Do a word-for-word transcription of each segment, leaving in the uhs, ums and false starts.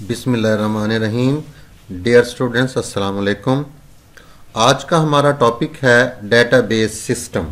बिस्मिल्लाहिर्रहमानिर्रहीम। Dear students, अस्सलाम वालेकुम। आज का हमारा टॉपिक है डेटाबेस सिस्टम।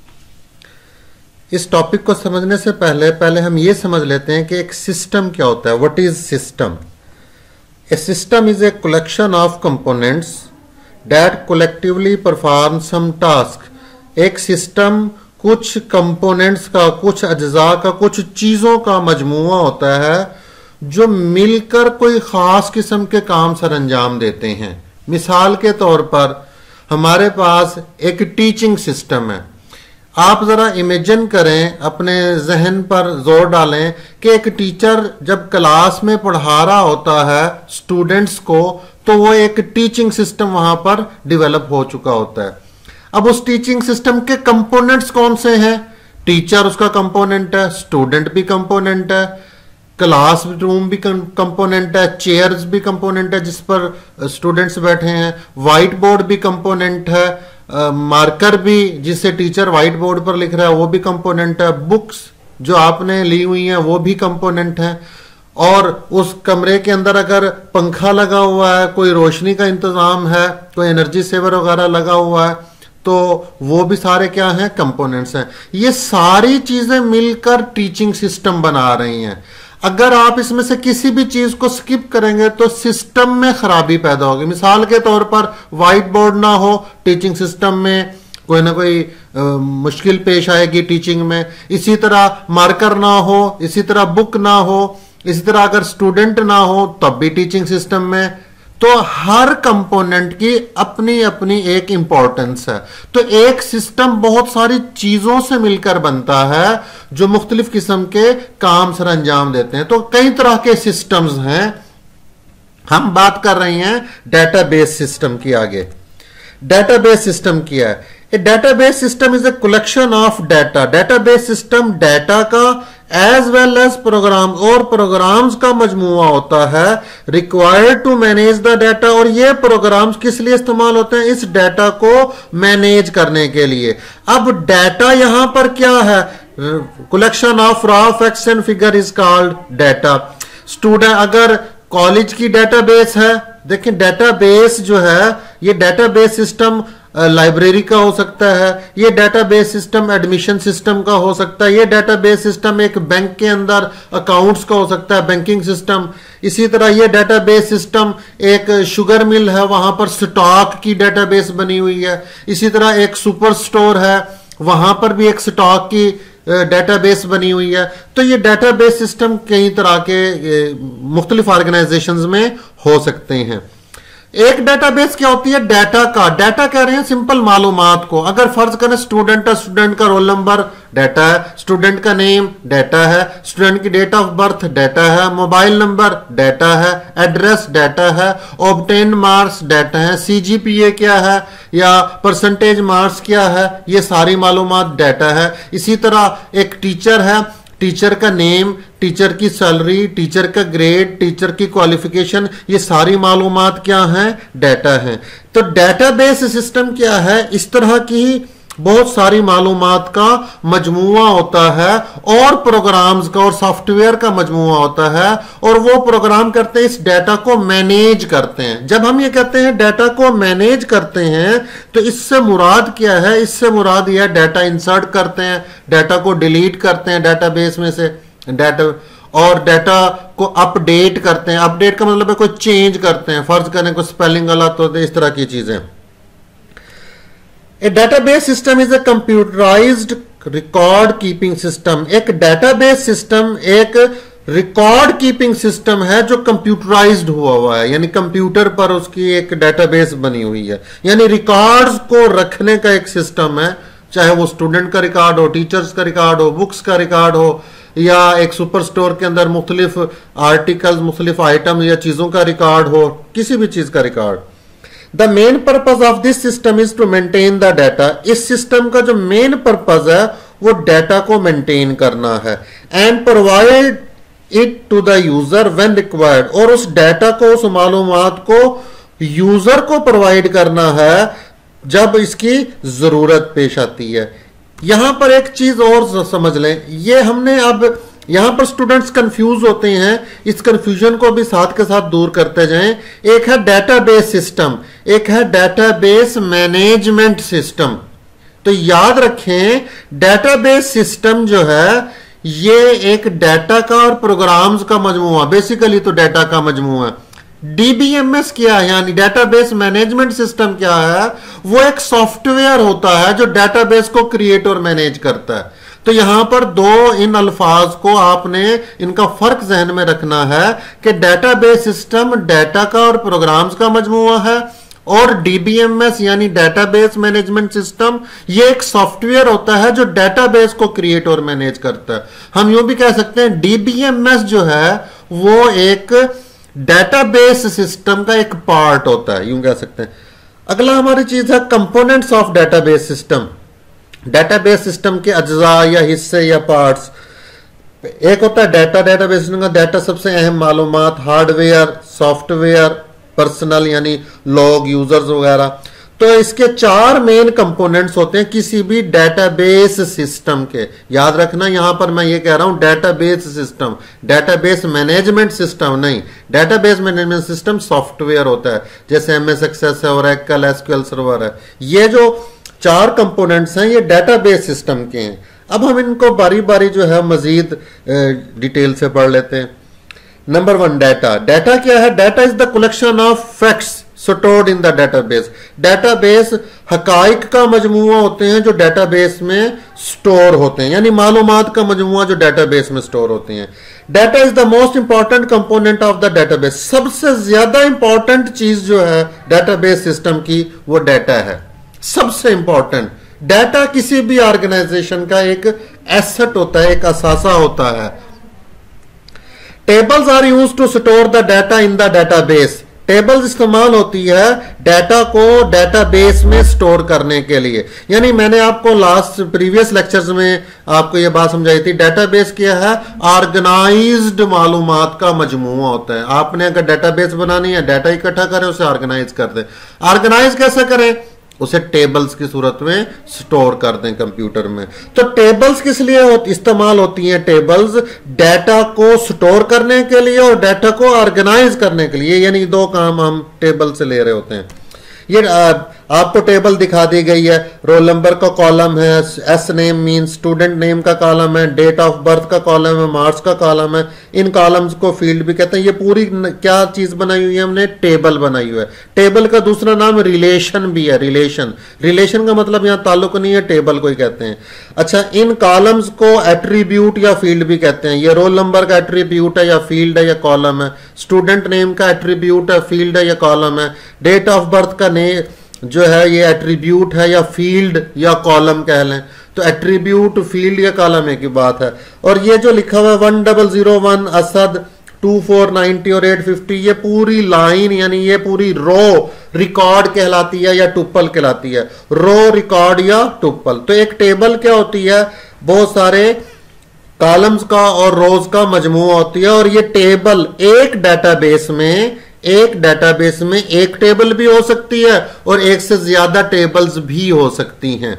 इस टॉपिक को समझने से पहले पहले हम ये समझ लेते हैं कि एक सिस्टम क्या होता है। What is system? A system is a collection of components that collectively perform some task. एक सिस्टम कुछ कंपोनेंट्स का, कुछ अज्जा का, कुछ चीजों का मजमूआ होता है जो मिलकर कोई खास किस्म के काम सर अंजाम देते हैं। मिसाल के तौर पर हमारे पास एक टीचिंग सिस्टम है। आप जरा इमेजिन करें, अपने जहन पर जोर डालें कि एक टीचर जब क्लास में पढ़ा रहा होता है स्टूडेंट्स को, तो वो एक टीचिंग सिस्टम वहां पर डेवलप हो चुका होता है। अब उस टीचिंग सिस्टम के कंपोनेंट्स कौन से हैं? टीचर उसका कंपोनेंट है, स्टूडेंट भी कंपोनेंट है, क्लास रूम भी कंपोनेंट है, चेयर्स भी कंपोनेंट है जिस पर स्टूडेंट्स बैठे हैं, व्हाइट बोर्ड भी कंपोनेंट है, मार्कर भी जिससे टीचर व्हाइट बोर्ड पर लिख रहा है वो भी कंपोनेंट है, बुक्स जो आपने ली हुई हैं वो भी कंपोनेंट है। और उस कमरे के अंदर अगर पंखा लगा हुआ है, कोई रोशनी का इंतजाम है, कोई एनर्जी सेवर वगैरह लगा हुआ है, तो वो भी सारे क्या हैं? कंपोनेंट्स हैं। ये सारी चीजें मिलकर टीचिंग सिस्टम बना रही हैं। अगर आप इसमें से किसी भी चीज को स्किप करेंगे तो सिस्टम में खराबी पैदा होगी। मिसाल के तौर पर व्हाइट बोर्ड ना हो, टीचिंग सिस्टम में कोई ना कोई आ, मुश्किल पेश आएगी टीचिंग में। इसी तरह मार्कर ना हो, इसी तरह बुक ना हो, इसी तरह अगर स्टूडेंट ना हो तब भी टीचिंग सिस्टम में। तो हर कंपोनेंट की अपनी अपनी एक इंपॉर्टेंस है। तो एक सिस्टम बहुत सारी चीजों से मिलकर बनता है जो मुख्तलिफ किस्म के काम सर अंजाम देते हैं। तो कई तरह के सिस्टम्स हैं। हम बात कर रहे हैं डेटाबेस सिस्टम की। आगे डेटाबेस सिस्टम क्या है? A database system is a collection of data. Database system data का एज वेल एज प्रोग्राम और प्रोग्राम्स का मजमूआ होता है required to manage the data. और ये प्रोग्राम्स किस लिए इस्तेमाल होते हैं? इस डाटा को मैनेज करने के लिए। अब डाटा यहां पर क्या है? Collection of raw facts and figure is called data. Student अगर कॉलेज की डाटाबेस है, देखिए डाटाबेस जो है ये डाटाबेस सिस्टम लाइब्रेरी का हो सकता है, ये डेटाबेस सिस्टम एडमिशन सिस्टम का हो सकता है, ये डेटाबेस सिस्टम एक बैंक के अंदर अकाउंट्स का हो सकता है, बैंकिंग सिस्टम। इसी तरह ये डेटाबेस सिस्टम एक शुगर मिल है, वहां पर स्टॉक की डेटाबेस बनी हुई है। इसी तरह एक सुपर स्टोर है, वहां पर भी एक स्टॉक की डेटाबेस बनी हुई है। तो ये डेटाबेस सिस्टम कई तरह के मुख्तलिफ ऑर्गेनाइजेशंस में हो सकते हैं। एक डेटाबेस क्या होती है? डाटा का। डाटा कह रहे हैं सिंपल मालूमात को। अगर फर्ज करें स्टूडेंट है, स्टूडेंट का रोल नंबर डाटा है, स्टूडेंट का नेम डाटा है, स्टूडेंट की डेट ऑफ बर्थ डाटा है, मोबाइल नंबर डाटा है, एड्रेस डाटा है, ऑब्टेन मार्क्स डाटा है, सीजीपीए क्या है या परसेंटेज मार्क्स क्या है, ये सारी मालूमात डाटा है। इसी तरह एक टीचर है, टीचर का नेम, टीचर की सैलरी, टीचर का ग्रेड, टीचर की क्वालिफिकेशन, ये सारी मालूमात क्या हैं? डाटा हैं। तो डेटाबेस सिस्टम क्या है? इस तरह की बहुत सारी मालूमात का मजमूआ होता है और प्रोग्राम्स का और सॉफ्टवेयर का मजमूआ होता है, और वो प्रोग्राम करते हैं, इस डाटा को मैनेज करते हैं। जब हम ये कहते हैं डाटा को मैनेज करते हैं तो इससे मुराद क्या है? इससे मुराद यह डाटा इंसर्ट करते हैं, डाटा को डिलीट करते हैं डाटाबेस में से डाटा, और डाटा को अपडेट करते हैं। अपडेट का मतलब है कोई चेंज करते हैं, फर्ज करें कोई स्पेलिंग गलत होते हैं, इस तरह की चीजें। A database system is a computerised record keeping system. एक डेटाबेस सिस्टम एक रिकॉर्ड कीपिंग सिस्टम है जो कंप्यूटराइज्ड हुआ हुआ है, यानी कंप्यूटर पर उसकी एक डेटाबेस बनी हुई है, यानी रिकॉर्ड्स को रखने का एक सिस्टम है। चाहे वो स्टूडेंट का रिकॉर्ड हो, टीचर्स का रिकॉर्ड हो, बुक्स का रिकॉर्ड हो, या एक सुपर स्टोर के अंदर मुख्तलिफ आर्टिकल्स, मुख्तलिफ आइटम या चीजों का रिकॉर्ड हो, किसी भी चीज का record. The main purpose of this system is to maintain the data. इस सिस्टम का जो मेन पर्पज है वो डाटा को मेंटेन करना है, and provide it to the user when required. और उस डाटा को, उस मालूमात को यूजर को प्रोवाइड करना है जब इसकी जरूरत पेश आती है। यहां पर एक चीज और समझ लें, ये हमने अब यहां पर स्टूडेंट्स कंफ्यूज होते हैं, इस कंफ्यूजन को भी साथ के साथ दूर करते जाएं। एक है डेटाबेस सिस्टम, एक है डेटाबेस मैनेजमेंट सिस्टम। तो याद रखें डेटाबेस सिस्टम जो है ये एक डाटा का और प्रोग्राम्स का मजमूआ, बेसिकली तो डाटा का मजमूआ। डीबीएमएस क्या है यानी डेटाबेस मैनेजमेंट सिस्टम क्या है, वो एक सॉफ्टवेयर होता है जो डेटाबेस को क्रिएट और मैनेज करता है। तो यहां पर दो इन अल्फाज को आपने इनका फर्क जहन में रखना है कि डेटाबेस सिस्टम डाटा का और प्रोग्राम्स का मजमूआ है और डीबीएमएस यानी डेटाबेस मैनेजमेंट सिस्टम ये एक सॉफ्टवेयर होता है जो डेटाबेस को क्रिएट और मैनेज करता है। हम यूं भी कह सकते हैं डीबीएमएस जो है वो एक डेटाबेस सिस्टम का एक पार्ट होता है, यूं कह सकते हैं। अगला हमारी चीज है components of database system. Database system के अज्जा या हिस्से या पार्ट्स, एक होता है डाटा, डेटाबेस सिस्टम का डाटा सबसे अहम मालूमात, हार्डवेयर, सॉफ्टवेयर, पर्सनल यानी लॉग, यूजर्स वगैरह। तो इसके चार मेन कंपोनेंट्स होते हैं किसी भी डेटाबेस सिस्टम के। याद रखना यहां पर मैं ये कह रहा हूं database system, database management system नहीं। डेटाबेस मैनेजमेंट सिस्टम सॉफ्टवेयर होता है जैसे एमएस एक्सेस है, ओरेकल, एसक्यूएल सर्वर है। ये जो चार कंपोनेंट्स हैं ये डेटाबेस सिस्टम के हैं। अब हम इनको बारी बारी जो है मजीद डिटेल से पढ़ लेते हैं। Number one, data. डाटा क्या है? Data is the collection of facts stored in the database. Database हकाइक का मजमूआ होते हैं जो डेटाबेस में स्टोर होते हैं, यानी मालूमात का मजमूआ जो डेटाबेस में स्टोर होते हैं। Data is the most important component of the database. सबसे ज्यादा इंपॉर्टेंट चीज जो है डेटाबेस सिस्टम की वो डाटा है, सबसे इंपॉर्टेंट। डाटा किसी भी ऑर्गेनाइजेशन का एक एसेट होता है, एक असासा होता है। Tables are used to store the data in the database. Tables इस्तेमाल होती है डाटा को डेटाबेस में स्टोर करने के लिए। यानी मैंने आपको लास्ट प्रीवियस लेक्चर्स में आपको यह बात समझाई थी, डेटाबेस क्या है? ऑर्गेनाइज्ड मालूमात का मजमूआ होता है। आपने अगर डेटाबेस बनानी है, डाटा इकट्ठा करें, उसे ऑर्गेनाइज कर दें। ऑर्गेनाइज कैसे करें? उसे टेबल्स की सूरत में स्टोर कर दें कंप्यूटर में। तो टेबल्स किस लिए हो, इस्तेमाल होती हैं? टेबल्स डाटा को स्टोर करने के लिए और डाटा को ऑर्गेनाइज करने के लिए, यानी दो काम हम टेबल से ले रहे होते हैं। ये आ, आपको टेबल दिखा दी गई है, रोल नंबर का कॉलम है, S name mean student name का कॉलम है, डेट ऑफ बर्थ का कॉलम है, मार्क्स का कॉलम है। इन कॉलम्स को फील्ड भी कहते हैं। ये पूरी क्या चीज बनाई हुई है हमने? टेबल बनाई हुई है। टेबल का दूसरा नाम रिलेशन भी है। रिलेशन रिलेशन का मतलब यहां ताल्लुक नहीं है, टेबल को ही कहते हैं। अच्छा, इन कॉलम्स को एट्रीब्यूट या फील्ड भी कहते हैं। ये रोल नंबर का एट्रीब्यूट है या फील्ड है या कॉलम है। स्टूडेंट नेम का एट्रीब्यूट है, फील्ड है या कॉलम है। डेट ऑफ बर्थ का ने जो है ये एट्रीब्यूट है या फील्ड या कॉलम कह लें। तो एट्रीब्यूट, फील्ड या कॉलम एक ही बात है। और ये जो लिखा हुआ है one double zero one Asad two four ninety और एट फिफ्टी, ये पूरी लाइन यानी ये पूरी रो रिकॉर्ड कहलाती है या टुपल कहलाती है। रो, रिकॉर्ड या टुपल। तो एक टेबल क्या होती है? बहुत सारे कॉलम्स का और रोज का मजमूआ होती है। और ये टेबल एक डेटाबेस में एक डेटाबेस में एक टेबल भी हो सकती है और एक से ज्यादा टेबल्स भी हो सकती हैं।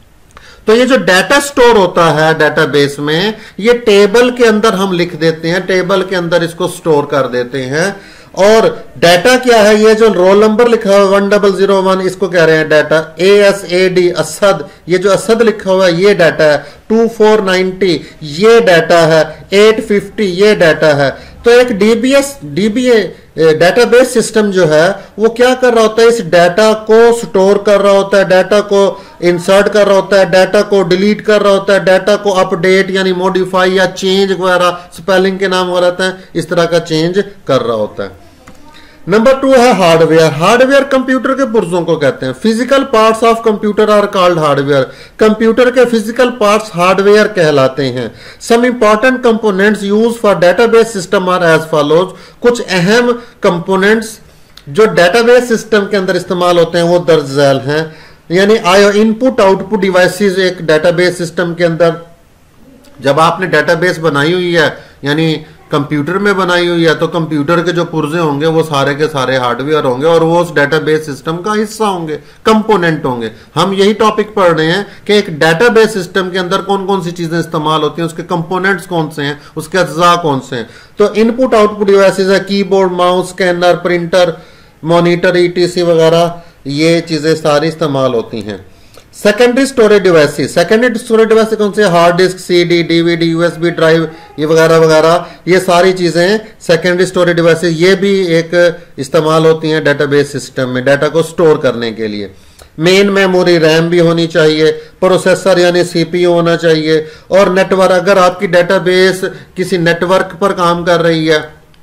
तो ये जो डाटा स्टोर होता है डेटाबेस में, ये टेबल के अंदर हम लिख देते हैं, टेबल के अंदर इसको स्टोर कर देते हैं। और डाटा क्या है? ये जो रोल नंबर लिखा हुआ है वन डबल जीरो वन, इसको कह रहे हैं data. A S A D Asad, ये जो असद लिखा हुआ है ये डाटा है। टू फोर नाइनटी ये डाटा है। एट फिफ्टी ये डाटा है। तो एक डीबीएस डीबीए डेटाबेस सिस्टम जो है वो क्या कर रहा होता है? इस डाटा को स्टोर कर रहा होता है, डाटा को इंसर्ट कर रहा होता है, डाटा को डिलीट कर रहा होता है, डाटा को अपडेट यानी मॉडिफाई या चेंज वगैरह, स्पेलिंग के नाम वगैरह रहते हैं, इस तरह का चेंज कर रहा होता है। नंबर टू है हार्डवेयर। हार्डवेयर कंप्यूटर के पुर्जों को कहते हैं। Physical parts of computer are called hardware. Computer के फिजिकल पार्ट्स हार्डवेयर कहलाते हैं। Some important components use for database system are as follows. कुछ अहम कंपोनेंट्स जो डेटाबेस सिस्टम के अंदर इस्तेमाल होते हैं वो दर्ज झैल हैं। यानी आयो इनपुट आउटपुट डिवाइसेस एक डेटाबेस सिस्टम के अंदर, जब आपने डेटाबेस बनाई हुई है यानी कंप्यूटर में बनाई हुई है तो कंप्यूटर के जो पुर्जे होंगे वो सारे के सारे हार्डवेयर होंगे और वो उस डेटाबेस सिस्टम का हिस्सा होंगे, कंपोनेंट होंगे। हम यही टॉपिक पढ़ रहे हैं कि एक डेटाबेस सिस्टम के अंदर कौन कौन सी चीजें इस्तेमाल होती हैं, उसके कंपोनेंट्स कौन से हैं, उसके अज्जा कौन से हैं। तो इनपुट आउटपुट डिवाइसेज है, keyboard, mouse, scanner, printer, monitor, ETC वगैरह, ये चीजें सारी इस्तेमाल होती हैं। Secondary storage devices, secondary storage device कौन से, hard disk, CD, DVD, USB drive, ये वगैरह वगैरह, ये सारी चीजें सेकेंडरी स्टोरेज डिवाइसेस, ये भी एक इस्तेमाल होती हैं डेटाबेस सिस्टम में डाटा को स्टोर करने के लिए। मेन मेमोरी रैम भी होनी चाहिए, प्रोसेसर यानी सीपीयू होना चाहिए, और नेटवर्क, अगर आपकी डेटाबेस किसी नेटवर्क पर काम कर रही है,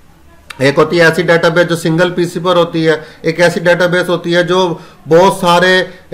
एक होती है ऐसी डेटाबेस जो सिंगल पीसी पर होती है, एक ऐसी डेटाबेस होती है जो बहुत सारे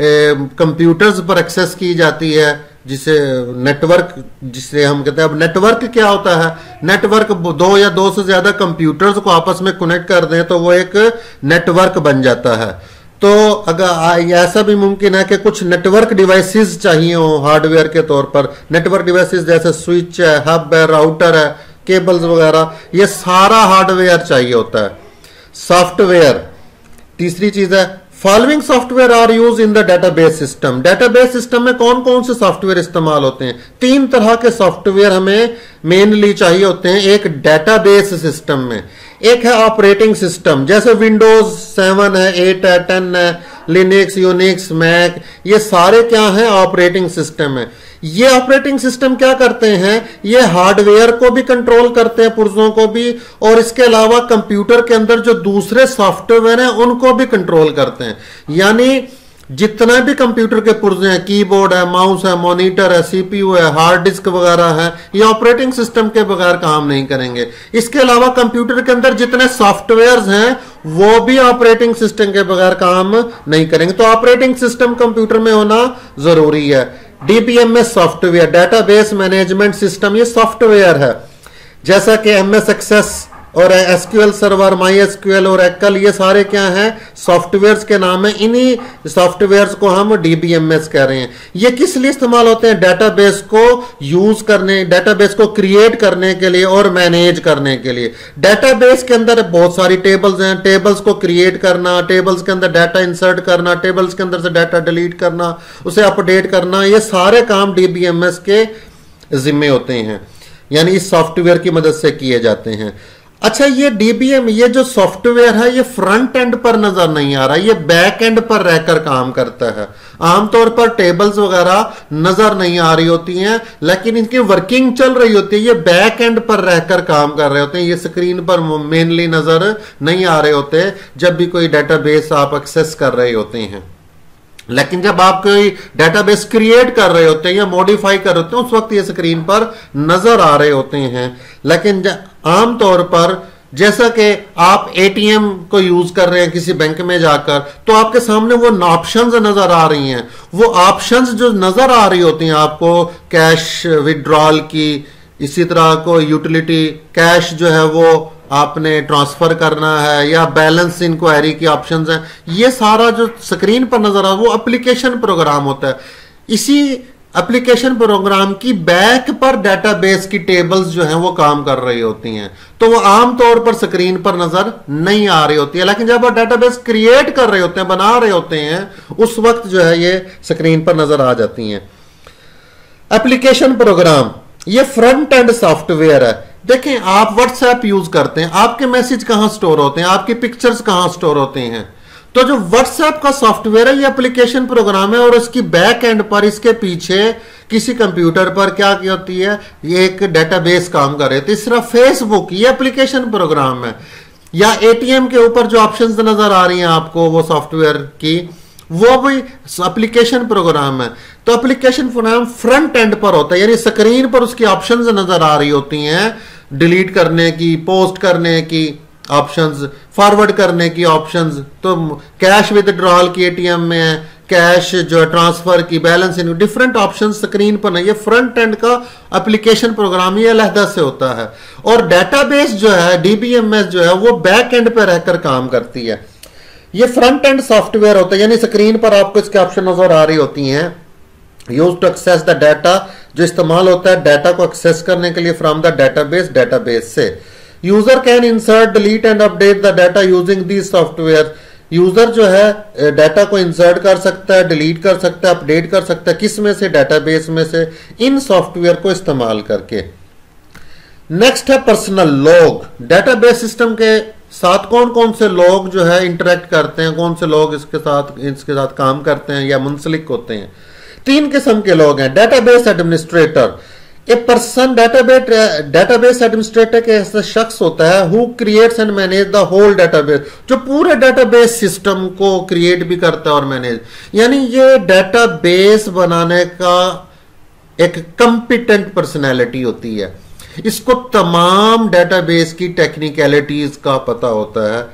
कंप्यूटर्स पर एक्सेस की जाती है, जिसे नेटवर्क, जिसे हम कहते हैं। अब नेटवर्क क्या होता है, नेटवर्क दो या दो से ज्यादा कंप्यूटर्स को आपस में कनेक्ट कर दें तो वो एक नेटवर्क बन जाता है। तो अगर ऐसा भी मुमकिन है कि कुछ नेटवर्क डिवाइसेस चाहिए हो हार्डवेयर के तौर पर, नेटवर्क डिवाइसेस जैसे स्विच है, हब है, राउटर है, केबल्स वगैरह, ये सारा हार्डवेयर चाहिए होता है। सॉफ्टवेयर, तीसरी चीज है, following software are use in the database system. Database system में कौन कौन से सॉफ्टवेयर इस्तेमाल होते हैं? तीन तरह के सॉफ्टवेयर हमें मेनली चाहिए होते हैं एक डेटाबेस सिस्टम में। एक है ऑपरेटिंग सिस्टम, जैसे विंडोज सेवन है, एट है, टेन है, लिनक्स, यूनिक्स, मैक, ये सारे क्या हैं, ऑपरेटिंग सिस्टम है। ये ऑपरेटिंग सिस्टम क्या करते हैं, ये हार्डवेयर को भी कंट्रोल करते हैं, पुर्जों को भी, और इसके अलावा कंप्यूटर के अंदर जो दूसरे सॉफ्टवेयर हैं उनको भी कंट्रोल करते हैं। यानी जितना भी कंप्यूटर के पुर्जे हैं, कीबोर्ड है, माउस है, मॉनिटर है, सीपीयू है, हार्ड डिस्क वगैरह है, ये ऑपरेटिंग सिस्टम के बगैर काम नहीं करेंगे। इसके अलावा कंप्यूटर के अंदर जितने सॉफ्टवेयर्स हैं वो भी ऑपरेटिंग सिस्टम के बगैर काम नहीं करेंगे। तो ऑपरेटिंग सिस्टम कंप्यूटर में होना जरूरी है। DBMS software, database management system, ये सॉफ्टवेयर है, जैसा कि एमएस एक्सेस और एसक्यूएल सर्वर, माई एसक्यूएल और एक्ल, ये सारे क्या हैं, सॉफ्टवेयर्स के नाम है। इन्हीं सॉफ्टवेयर्स को हम डीबीएमएस कह रहे हैं। ये किस लिए इस्तेमाल होते हैं, डेटाबेस को यूज करने, डेटाबेस को क्रिएट करने के लिए और मैनेज करने के लिए। डेटाबेस के अंदर बहुत सारी टेबल्स हैं, टेबल्स को क्रिएट करना, टेबल्स के अंदर डाटा इंसर्ट करना, टेबल्स के अंदर से डाटा डिलीट करना, उसे अपडेट करना, ये सारे काम डीबीएमएस के जिम्मे होते हैं, यानी इस सॉफ्टवेयर की मदद से किए जाते हैं। अच्छा, ये डीबीएम, ये जो सॉफ्टवेयर है, ये फ्रंट एंड पर नजर नहीं आ रहा, ये बैक एंड पर रहकर काम करता है। आमतौर पर टेबल्स वगैरह नजर नहीं आ रही होती हैं, लेकिन इनकी वर्किंग चल रही होती है, ये बैक एंड पर रहकर काम कर रहे होते हैं, ये स्क्रीन पर मेनली नजर नहीं आ रहे होते जब भी कोई डेटाबेस आप एक्सेस कर रहे होते हैं। लेकिन जब आप कोई डेटाबेस क्रिएट कर रहे होते हैं या मॉडिफाई कर रहे होते हैं, उस वक्त ये स्क्रीन पर नजर आ रहे होते हैं। लेकिन आमतौर पर जैसा कि आप एटीएम को यूज कर रहे हैं किसी बैंक में जाकर, तो आपके सामने वो ऑप्शंस नजर आ रही हैं। वो ऑप्शंस जो नजर आ रही होती हैं आपको, कैश विड्रॉल की, इसी तरह को यूटिलिटी कैश जो है वो आपने ट्रांसफर करना है, या बैलेंस इंक्वायरी की ऑप्शंस हैं, ये सारा जो स्क्रीन पर नजर आ वो एप्लीकेशन प्रोग्राम होता है। इसी एप्लीकेशन प्रोग्राम की बैक पर डेटाबेस की टेबल्स जो हैं वो काम कर रही होती हैं, तो वो आमतौर पर स्क्रीन पर नजर नहीं आ रही होती है। लेकिन जब आप डेटाबेस क्रिएट कर रहे होते हैं, बना रहे होते हैं, उस वक्त जो है ये स्क्रीन पर नजर आ जाती हैं। एप्लीकेशन प्रोग्राम, ये फ्रंट एंड सॉफ्टवेयर है। देखें, आप व्हाट्सएप यूज करते हैं, आपके मैसेज कहां स्टोर होते हैं, आपकी पिक्चर्स कहां स्टोर होते हैं। तो जो व्हाट्सएप का सॉफ्टवेयर है, ये एप्लीकेशन प्रोग्राम है, और इसकी बैक एंड पर, इसके पीछे किसी कंप्यूटर पर क्या की होती है, ये एक डेटाबेस काम कर रहे थे। तीसरा फेसबुक, ये एप्लीकेशन प्रोग्राम है। या एटीएम के ऊपर जो ऑप्शंस नजर आ रही हैं आपको वो सॉफ्टवेयर की, वो भी एप्लीकेशन प्रोग्राम है। तो एप्लीकेशन प्रोग्राम फ्रंट एंड पर होता है, यानी स्क्रीन पर उसकी ऑप्शंस नजर आ रही होती हैं, डिलीट करने की, पोस्ट करने की ऑप्शंस, फॉरवर्ड करने की ऑप्शंस। तो कैश विदड्रॉल की एटीएम में है, कैश जो है ट्रांसफर की, बैलेंस इन, डिफरेंट ऑप्शंस स्क्रीन पर नहीं। ये फ्रंट एंड का एप्लीकेशन प्रोग्राम ये अलहदा से होता है। और डेटाबेस जो है, डीबीएमएस जो है, वो बैक एंड पर रहकर काम करती है। ये फ्रंट एंड सॉफ्टवेयर होता है, यानी स्क्रीन पर आपको इसके ऑप्शन नजर आ रही होती हैं। Use to access the data, जो इस्तेमाल होता है डाटा को एक्सेस करने के लिए फ्रॉम द डेटाबेस, डेटाबेस से। User can insert delete and update the data using this software. User जो है डाटा को इंसर्ट कर सकता है, डिलीट कर सकता है, अपडेट कर सकता है, किस में से, डाटाबेस में से, इन सॉफ्टवेयर को इस्तेमाल करके। नेक्स्ट है पर्सनल लॉग। डाटाबेस सिस्टम के साथ कौन कौन से लोग जो है इंटरेक्ट करते हैं, कौन से लोग इसके साथ इसके साथ काम करते हैं या मुंसलिक होते हैं। तीन किस्म के लोग हैं। Database administrator, a person database database administrator के ऐसा शख्स होता है who creates and manage the whole database, जो पूरे डाटाबेस सिस्टम को क्रिएट भी करता है और मैनेज। यानी ये डाटाबेस बनाने का एक कॉम्पिटेंट पर्सनैलिटी होती है। इसको तमाम डेटाबेस की टेक्निकलिटीज का पता होता है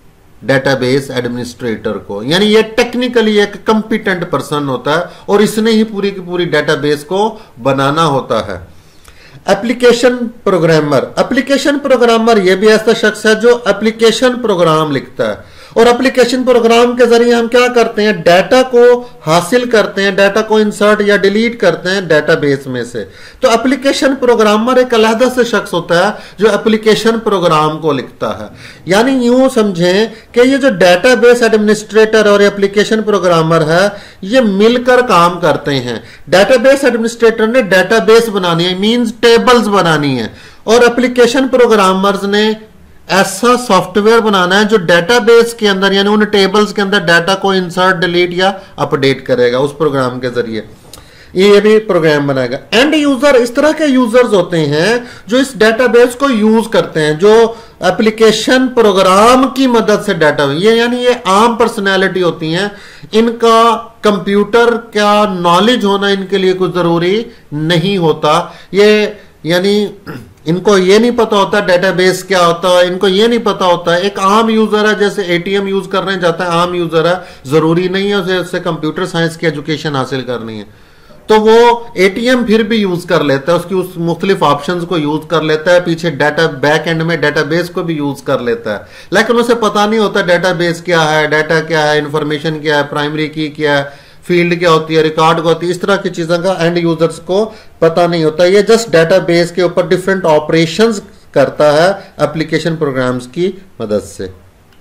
डेटाबेस एडमिनिस्ट्रेटर को, यानी ये टेक्निकली एक कॉम्पिटेंट पर्सन होता है और इसने ही पूरी की पूरी डेटाबेस को बनाना होता है। एप्लीकेशन प्रोग्रामर, एप्लीकेशन प्रोग्रामर ये भी ऐसा शख्स है जो एप्लीकेशन प्रोग्राम लिखता है और एप्लीकेशन प्रोग्राम के जरिए हम क्या करते हैं, डाटा को हासिल करते हैं, डाटा को इंसर्ट या डिलीट करते हैं डेटाबेस में से। तो एप्लीकेशन प्रोग्रामर एक अलग से शख्स होता है जो एप्लीकेशन प्रोग्राम को लिखता है। यानी यूं समझें कि ये जो डेटाबेस एडमिनिस्ट्रेटर और एप्लीकेशन प्रोग्रामर है ये मिलकर काम करते हैं। डेटाबेस एडमिनिस्ट्रेटर ने डेटाबेस बनानी है, मींस टेबल्स बनानी है, और एप्लीकेशन प्रोग्रामर्स ने ऐसा सॉफ्टवेयर बनाना है जो डेटाबेस के अंदर यानी उन टेबल्स के अंदर डाटा को इंसर्ट, डिलीट या अपडेट करेगा उस प्रोग्राम के जरिए। ये भी प्रोग्राम बनाएगा। एंड यूजर, इस तरह के यूजर्स होते हैं जो इस डेटाबेस को यूज करते हैं, जो एप्लीकेशन प्रोग्राम की मदद से डाटा, ये यानी ये आम पर्सनैलिटी होती हैं। इनका कंप्यूटर का नॉलेज होना इनके लिए कुछ जरूरी नहीं होता। ये यानी इनको ये नहीं पता होता डेटाबेस क्या होता है, इनको ये नहीं पता होता है। एक आम यूजर है, जैसे एटीएम यूज करने जाता है, आम यूजर है, जरूरी नहीं है उसे उससे कंप्यूटर साइंस की एजुकेशन हासिल करनी है, तो वो एटीएम फिर भी यूज कर लेता है, उसकी उस मुख्तलिफ ऑप्शंस को यूज कर लेता है, पीछे डाटा बैक एंड में डेटाबेस को भी यूज कर लेता है, लेकिन उसे पता नहीं होता डेटाबेस क्या है, डाटा क्या है, इंफॉर्मेशन क्या है, प्राइमरी की क्या है, फील्ड क्या होती है, रिकॉर्ड क्या होती है, इस तरह की चीजों का एंड यूजर्स को पता नहीं होता। ये जस्ट डेटाबेस के ऊपर डिफरेंट ऑपरेशंस करता है एप्लीकेशन प्रोग्राम्स की मदद से।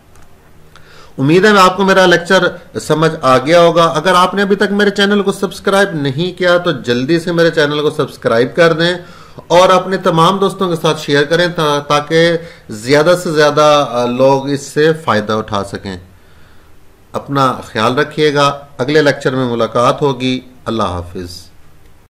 उम्मीद है आपको मेरा लेक्चर समझ आ गया होगा। अगर आपने अभी तक मेरे चैनल को सब्सक्राइब नहीं किया तो जल्दी से मेरे चैनल को सब्सक्राइब कर दें और अपने तमाम दोस्तों के साथ शेयर करें ता, ताकि ज्यादा से ज्यादा लोग इससे फायदा उठा सकें। अपना ख्याल रखिएगा। अगले लेक्चर में मुलाकात होगी। अल्लाह हाफिज।